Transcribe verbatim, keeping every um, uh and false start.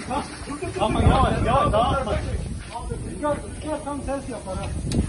Ama yavaş yavaş dağıtma. Rüzgar, rüzgar tam ters yapar ha.